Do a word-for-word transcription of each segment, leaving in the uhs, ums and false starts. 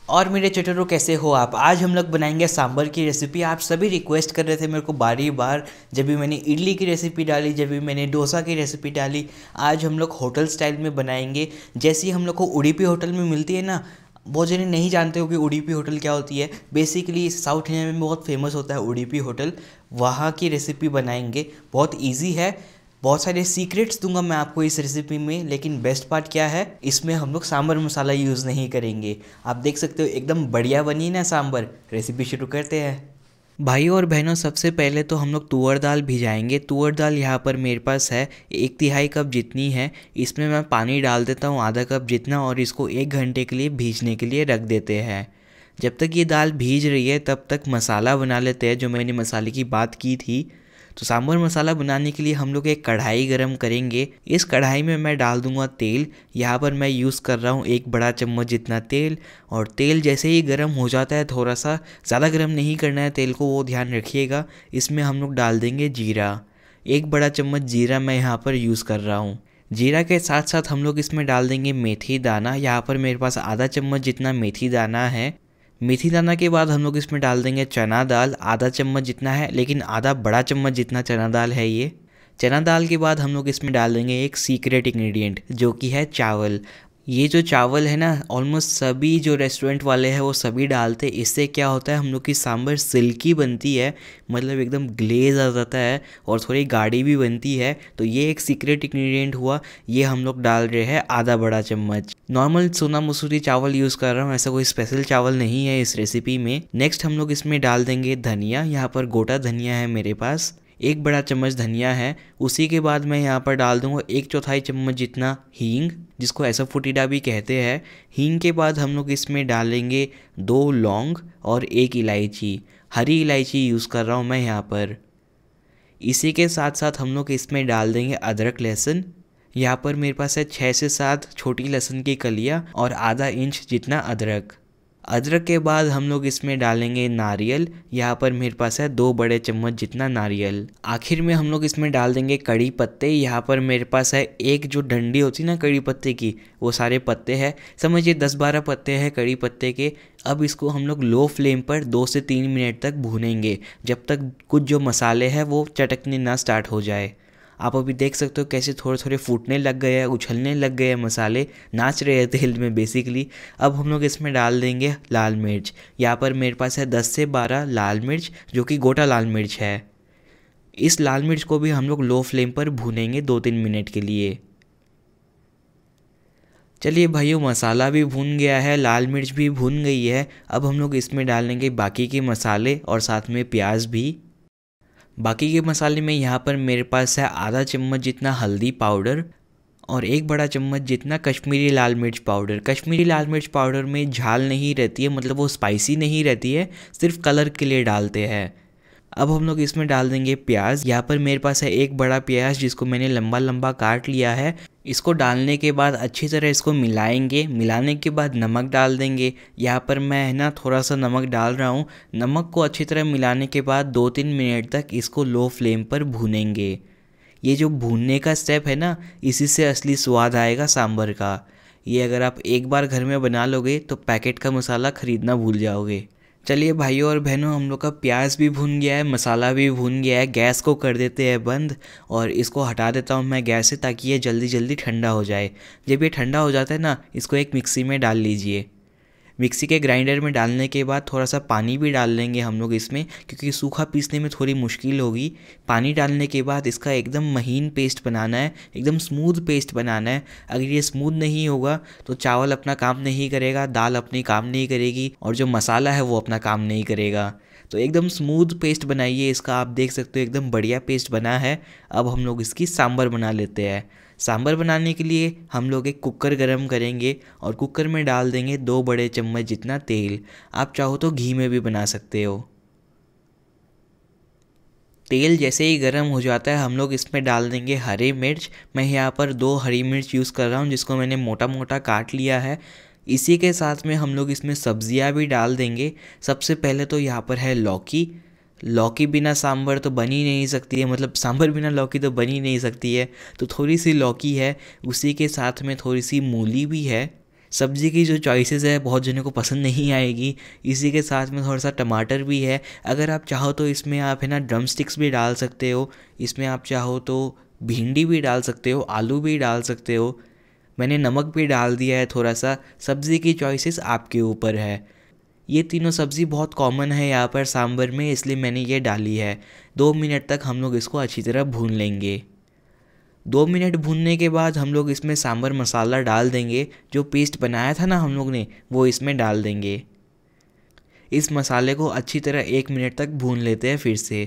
और मेरे चटोरों, कैसे हो आप। आज हम लोग बनाएंगे सांभर की रेसिपी। आप सभी रिक्वेस्ट कर रहे थे मेरे को बारी बार, जब भी मैंने इडली की रेसिपी डाली, जब भी मैंने डोसा की रेसिपी डाली। आज हम लोग होटल स्टाइल में बनाएंगे, जैसी हम लोग को उडुपी होटल में मिलती है ना। बहुत जने नहीं जानते हो कि उडुपी होटल क्या होती है। बेसिकली साउथ इंडिया में बहुत फेमस होता है उडुपी होटल, वहाँ की रेसिपी बनाएंगे। बहुत ईजी है, बहुत सारे सीक्रेट्स दूंगा मैं आपको इस रेसिपी में। लेकिन बेस्ट पार्ट क्या है, इसमें हम लोग सांभर मसाला यूज़ नहीं करेंगे। आप देख सकते हो एकदम बढ़िया बनी ना सांभर। रेसिपी शुरू करते हैं भाइयों और बहनों। सबसे पहले तो हम लोग तुअर दाल भिजाएंगे। तुअर दाल यहाँ पर मेरे पास है एक तिहाई कप जितनी है। इसमें मैं पानी डाल देता हूँ आधा कप जितना, और इसको एक घंटे के लिए भीजने के लिए रख देते हैं। जब तक ये दाल भीज रही है तब तक मसाला बना लेते हैं, जो मैंने मसाले की बात की थी। तो सांभर मसाला बनाने के लिए हम लोग एक कढ़ाई गरम करेंगे। इस कढ़ाई में मैं डाल दूंगा तेल। यहाँ पर मैं यूज़ कर रहा हूँ एक बड़ा चम्मच जितना तेल। और तेल जैसे ही गरम हो जाता है, थोड़ा सा ज़्यादा गरम नहीं करना है तेल को, वो ध्यान रखिएगा। इसमें हम लोग डाल देंगे जीरा। एक बड़ा चम्मच जीरा मैं यहाँ पर यूज़ कर रहा हूँ। जीरा के साथ साथ हम लोग इसमें डाल देंगे मेथी दाना। यहाँ पर मेरे पास आधा चम्मच जितना मेथी दाना है। मेथी दाना के बाद हम लोग इसमें डाल देंगे चना दाल, आधा चम्मच जितना है, लेकिन आधा बड़ा चम्मच जितना चना दाल है ये। चना दाल के बाद हम लोग इसमें डाल देंगे एक सीक्रेट इंग्रेडिएंट, जो कि है चावल। ये जो चावल है ना, ऑलमोस्ट सभी जो रेस्टोरेंट वाले हैं वो सभी डालते हैं। इससे क्या होता है, हम लोग की सांभर सिल्की बनती है, मतलब एकदम ग्लेज आ जाता है, और थोड़ी गाढ़ी भी बनती है। तो ये एक सीक्रेट इंग्रेडिएंट हुआ। ये हम लोग डाल रहे हैं आधा बड़ा चम्मच। नॉर्मल सोना मसूरी चावल यूज़ कर रहा हूँ, ऐसा कोई स्पेशल चावल नहीं है इस रेसिपी में। नेक्स्ट हम लोग इसमें डाल देंगे धनिया। यहाँ पर गोटा धनिया है मेरे पास, एक बड़ा चम्मच धनिया है। उसी के बाद मैं यहाँ पर डाल दूँगा एक चौथाई चम्मच जितना हींग, जिसको एसोफोटिडा भी कहते हैं। हींग के बाद हम लोग इसमें डालेंगे दो लौंग और एक इलायची, हरी इलायची यूज़ कर रहा हूँ मैं यहाँ पर। इसी के साथ साथ हम लोग इसमें डाल देंगे अदरक लहसुन। यहाँ पर मेरे पास है छः से सात छोटी लहसुन की कलियाँ और आधा इंच जितना अदरक। अदरक के बाद हम लोग इसमें डालेंगे नारियल। यहाँ पर मेरे पास है दो बड़े चम्मच जितना नारियल। आखिर में हम लोग इसमें डाल देंगे कड़ी पत्ते। यहाँ पर मेरे पास है एक जो डंडी होती है ना कड़ी पत्ते की, वो सारे पत्ते हैं, समझिए दस बारह पत्ते हैं कड़ी पत्ते के। अब इसको हम लोग लो फ्लेम पर दो से तीन मिनट तक भूनेंगे, जब तक कुछ जो मसाले हैं वो चटकने ना स्टार्ट हो जाए। आप अभी देख सकते हो कैसे थोड़े थोड़े फूटने लग गए हैं, उछलने लग गए हैं मसाले, नाच रहे हैं तेल में बेसिकली। अब हम लोग इसमें डाल देंगे लाल मिर्च। यहाँ पर मेरे पास है दस से बारह लाल मिर्च, जो कि गोटा लाल मिर्च है। इस लाल मिर्च को भी हम लोग लो फ्लेम पर भूनेंगे दो तीन मिनट के लिए। चलिए भाइयों, मसाला भी भून गया है, लाल मिर्च भी भून गई है। अब हम लोग इसमें डालेंगे बाकी के मसाले और साथ में प्याज भी। बाकी के मसाले में यहाँ पर मेरे पास है आधा चम्मच जितना हल्दी पाउडर और एक बड़ा चम्मच जितना कश्मीरी लाल मिर्च पाउडर। कश्मीरी लाल मिर्च पाउडर में झाल नहीं रहती है, मतलब वो स्पाइसी नहीं रहती है, सिर्फ कलर के लिए डालते हैं। अब हम लोग इसमें डाल देंगे प्याज। यहाँ पर मेरे पास है एक बड़ा प्याज, जिसको मैंने लंबा लंबा काट लिया है। इसको डालने के बाद अच्छी तरह इसको मिलाएंगे। मिलाने के बाद नमक डाल देंगे। यहाँ पर मैं है ना थोड़ा सा नमक डाल रहा हूँ। नमक को अच्छी तरह मिलाने के बाद दो तीन मिनट तक इसको लो फ्लेम पर भूनेंगे। ये जो भूनने का स्टेप है ना, इसी से असली स्वाद आएगा सांभर का। ये अगर आप एक बार घर में बना लोगे तो पैकेट का मसाला ख़रीदना भूल जाओगे। चलिए भाइयों और बहनों, हम लोग का प्याज भी भून गया है, मसाला भी भून गया है। गैस को कर देते हैं बंद और इसको हटा देता हूँ मैं गैस से, ताकि ये जल्दी जल्दी ठंडा हो जाए। जब ये ठंडा हो जाता है ना, इसको एक मिक्सी में डाल लीजिए। मिक्सी के ग्राइंडर में डालने के बाद थोड़ा सा पानी भी डाल लेंगे हम लोग इसमें, क्योंकि सूखा पीसने में थोड़ी मुश्किल होगी। पानी डालने के बाद इसका एकदम महीन पेस्ट बनाना है, एकदम स्मूथ पेस्ट बनाना है। अगर ये स्मूथ नहीं होगा तो चावल अपना काम नहीं करेगा, दाल अपनी काम नहीं करेगी, और जो मसाला है वो अपना काम नहीं करेगा। तो एकदम स्मूथ पेस्ट बनाइए इसका। आप देख सकते हो एकदम बढ़िया पेस्ट बना है। अब हम लोग इसकी सांभर बना लेते हैं। सांभर बनाने के लिए हम लोग एक कुकर गरम करेंगे और कुकर में डाल देंगे दो बड़े चम्मच जितना तेल। आप चाहो तो घी में भी बना सकते हो। तेल जैसे ही गर्म हो जाता है, हम लोग इसमें डाल देंगे हरी मिर्च। मैं यहाँ पर दो हरी मिर्च यूज़ कर रहा हूँ, जिसको मैंने मोटा मोटा काट लिया है। इसी के साथ में हम लोग इसमें सब्जियाँ भी डाल देंगे। सबसे पहले तो यहाँ पर है लौकी। लौकी बिना सांभर तो बन ही नहीं सकती है, मतलब सांभर बिना लौकी तो बन ही नहीं सकती है। तो थोड़ी सी लौकी है, उसी के साथ में थोड़ी सी मूली भी है। सब्ज़ी की जो चॉइसेस है बहुत जनों को पसंद नहीं आएगी। इसी के साथ में थोड़ा सा टमाटर भी है। अगर आप चाहो तो इसमें आप है ना ड्रम स्टिक्स भी डाल सकते हो। इसमें आप चाहो तो भिंडी भी डाल सकते हो, आलू भी डाल सकते हो। मैंने नमक भी डाल दिया है थोड़ा सा। सब्ज़ी की चॉइसेस आपके ऊपर है। ये तीनों सब्ज़ी बहुत कॉमन है यहाँ पर सांभर में, इसलिए मैंने ये डाली है। दो मिनट तक हम लोग इसको अच्छी तरह भून लेंगे। दो मिनट भूनने के बाद हम लोग इसमें सांभर मसाला डाल देंगे। जो पेस्ट बनाया था ना हम लोग ने, वो इसमें डाल देंगे। इस मसाले को अच्छी तरह एक मिनट तक भून लेते हैं फिर से।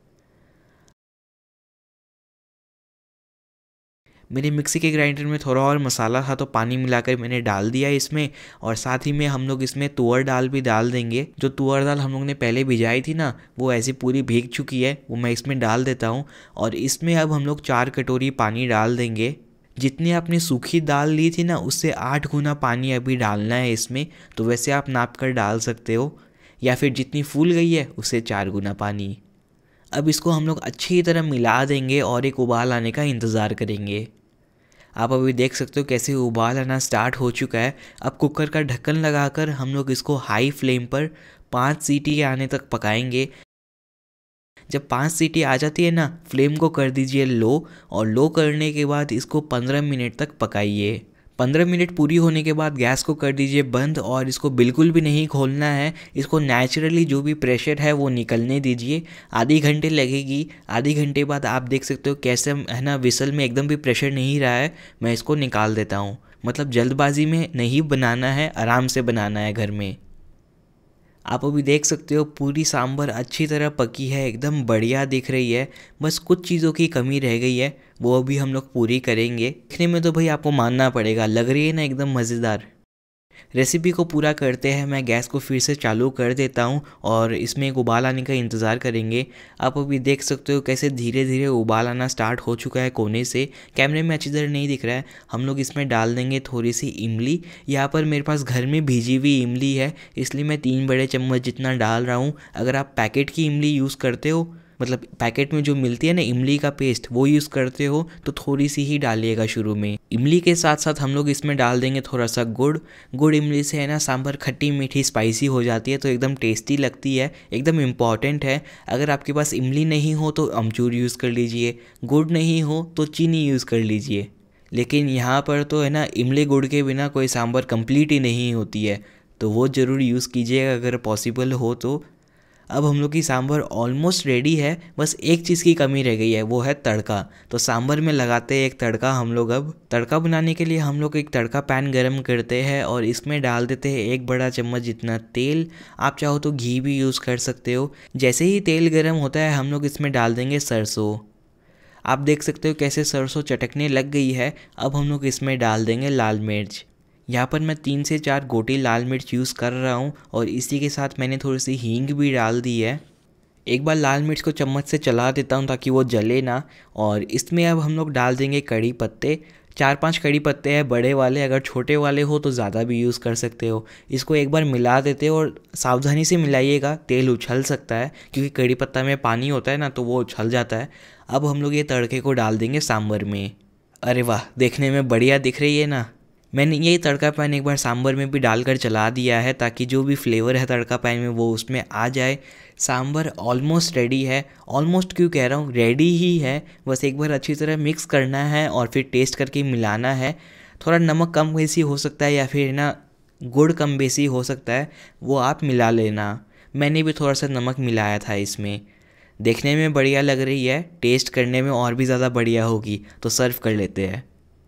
मेरे मिक्सी के ग्राइंडर में थोड़ा और मसाला था तो पानी मिलाकर मैंने डाल दिया इसमें। और साथ ही में हम लोग इसमें तुअर दाल भी डाल देंगे। जो तुअर दाल हम लोग ने पहले भिजाई थी ना, वो ऐसी पूरी भीग चुकी है, वो मैं इसमें डाल देता हूँ। और इसमें अब हम लोग चार कटोरी पानी डाल देंगे। जितनी आपने सूखी दाल ली थी ना, उससे आठ गुना पानी अभी डालना है इसमें। तो वैसे आप नाप कर डाल सकते हो, या फिर जितनी फूल गई है उससे चार गुना पानी। अब इसको हम लोग अच्छी तरह मिला देंगे और एक उबाल आने का इंतज़ार करेंगे। आप अभी देख सकते हो कैसे उबाल आना स्टार्ट हो चुका है। अब कुकर का ढक्कन लगाकर हम लोग इसको हाई फ्लेम पर पाँच सीटी आने तक पकाएंगे। जब पाँच सीटी आ जाती है ना, फ्लेम को कर दीजिए लो। और लो करने के बाद इसको पंद्रह मिनट तक पकाइए। पंद्रह मिनट पूरी होने के बाद गैस को कर दीजिए बंद और इसको बिल्कुल भी नहीं खोलना है। इसको नेचुरली जो भी प्रेशर है वो निकलने दीजिए। आधी घंटे लगेगी। आधी घंटे बाद आप देख सकते हो कैसे है ना, विसल में एकदम भी प्रेशर नहीं रहा है। मैं इसको निकाल देता हूँ। मतलब जल्दबाजी में नहीं बनाना है, आराम से बनाना है घर में। आप अभी देख सकते हो पूरी सांभर अच्छी तरह पकी है, एकदम बढ़िया दिख रही है। बस कुछ चीज़ों की कमी रह गई है, वो अभी हम लोग पूरी करेंगे। दिखने में तो भाई आपको मानना पड़ेगा, लग रही है ना एकदम मज़ेदार। रेसिपी को पूरा करते हैं, मैं गैस को फिर से चालू कर देता हूं और इसमें एक उबाल आने का इंतज़ार करेंगे। आप अभी देख सकते हो कैसे धीरे धीरे उबाल आना स्टार्ट हो चुका है कोने से। कैमरे में अच्छी तरह नहीं दिख रहा है। हम लोग इसमें डाल देंगे थोड़ी सी इमली। यहाँ पर मेरे पास घर में भीजी हुई इमली है, इसलिए मैं तीन बड़े चम्मच जितना डाल रहा हूँ। अगर आप पैकेट की इमली यूज़ करते हो, मतलब पैकेट में जो मिलती है ना इमली का पेस्ट, वो यूज़ करते हो तो थोड़ी सी ही डालिएगा शुरू में। इमली के साथ साथ हम लोग इसमें डाल देंगे थोड़ा सा गुड़। गुड़ इमली से है ना सांभर खट्टी मीठी स्पाइसी हो जाती है, तो एकदम टेस्टी लगती है, एकदम इम्पॉर्टेंट है। अगर आपके पास इमली नहीं हो तो अमचूर यूज़ कर लीजिए, गुड़ नहीं हो तो चीनी यूज़ कर लीजिए। लेकिन यहाँ पर तो है ना इमली गुड़ के बिना कोई सांभर कंप्लीट ही नहीं होती है, तो वो ज़रूर यूज़ कीजिएगा अगर पॉसिबल हो तो। अब हम लोग की सांभर ऑलमोस्ट रेडी है, बस एक चीज़ की कमी रह गई है, वो है तड़का। तो सांभर में लगाते हैं एक तड़का हम लोग। अब तड़का बनाने के लिए हम लोग एक तड़का पैन गरम करते हैं और इसमें डाल देते हैं एक बड़ा चम्मच जितना तेल। आप चाहो तो घी भी यूज़ कर सकते हो। जैसे ही तेल गरम होता है हम लोग इसमें डाल देंगे सरसों। आप देख सकते हो कैसे सरसों चटकने लग गई है। अब हम लोग इसमें डाल देंगे लाल मिर्च। यहाँ पर मैं तीन से चार गोटी लाल मिर्च यूज़ कर रहा हूँ और इसी के साथ मैंने थोड़ी सी हींग भी डाल दी है। एक बार लाल मिर्च को चम्मच से चला देता हूँ ताकि वो जले ना। और इसमें अब हम लोग डाल देंगे कड़ी पत्ते। चार पांच कड़ी पत्ते हैं बड़े वाले, अगर छोटे वाले हो तो ज़्यादा भी यूज़ कर सकते हो। इसको एक बार मिला देते हो और सावधानी से मिलाइएगा, तेल उछल सकता है क्योंकि कड़ी पत्ता में पानी होता है ना, तो वो उछल जाता है। अब हम लोग ये तड़के को डाल देंगे सांभर में। अरे वाह, देखने में बढ़िया दिख रही है ना। मैंने ये तड़का पैन एक बार सांभर में भी डालकर चला दिया है ताकि जो भी फ्लेवर है तड़का पैन में वो उसमें आ जाए। सांभर ऑलमोस्ट रेडी है। ऑलमोस्ट क्यों कह रहा हूँ, रेडी ही है। बस एक बार अच्छी तरह मिक्स करना है और फिर टेस्ट करके मिलाना है। थोड़ा नमक कम बेसी हो सकता है या फिर ना गुड़ कम बेसी हो सकता है, वो आप मिला लेना। मैंने भी थोड़ा सा नमक मिलाया था इसमें। देखने में बढ़िया लग रही है, टेस्ट करने में और भी ज़्यादा बढ़िया होगी। तो सर्व कर लेते हैं।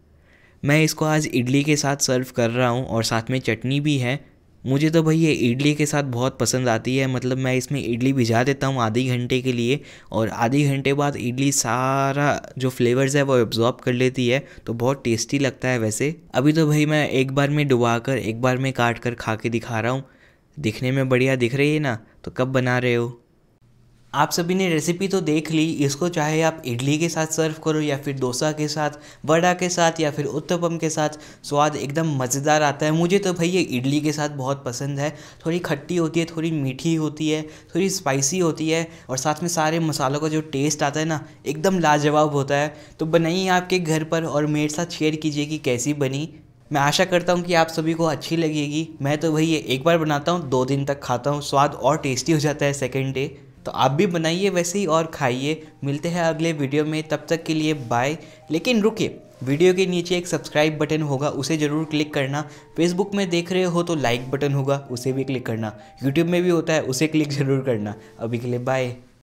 मैं इसको आज इडली के साथ सर्व कर रहा हूँ और साथ में चटनी भी है। मुझे तो भाई ये इडली के साथ बहुत पसंद आती है। मतलब मैं इसमें इडली भिजा देता हूँ आधी घंटे के लिए और आधी घंटे बाद इडली सारा जो फ्लेवर्स है वो एब्जॉर्ब कर लेती है, तो बहुत टेस्टी लगता है वैसे। अभी तो भाई मैं एक बार में डुबा कर एक बार में काट कर खा के दिखा रहा हूँ। दिखने में बढ़िया दिख रही है ना, तो कब बना रहे हो? आप सभी ने रेसिपी तो देख ली। इसको चाहे आप इडली के साथ सर्व करो या फिर डोसा के साथ, वड़ा के साथ या फिर उत्तपम के साथ, स्वाद एकदम मज़ेदार आता है। मुझे तो भाई ये इडली के साथ बहुत पसंद है। थोड़ी खट्टी होती है, थोड़ी मीठी होती है, थोड़ी स्पाइसी होती है और साथ में सारे मसालों का जो टेस्ट आता है ना, एकदम लाजवाब होता है। तो बनाइए आपके घर पर और मेरे साथ शेयर कीजिए कि कैसी बनी। मैं आशा करता हूँ कि आप सभी को अच्छी लगेगी। मैं तो भाई ये एक बार बनाता हूँ, दो दिन तक खाता हूँ, स्वाद और टेस्टी हो जाता है सेकेंड डे। तो आप भी बनाइए वैसे ही और खाइए। मिलते हैं अगले वीडियो में, तब तक के लिए बाय। लेकिन रुकिए, वीडियो के नीचे एक सब्सक्राइब बटन होगा, उसे ज़रूर क्लिक करना। फेसबुक में देख रहे हो तो लाइक बटन होगा, उसे भी क्लिक करना। यूट्यूब में भी होता है, उसे क्लिक ज़रूर करना। अभी के लिए बाय।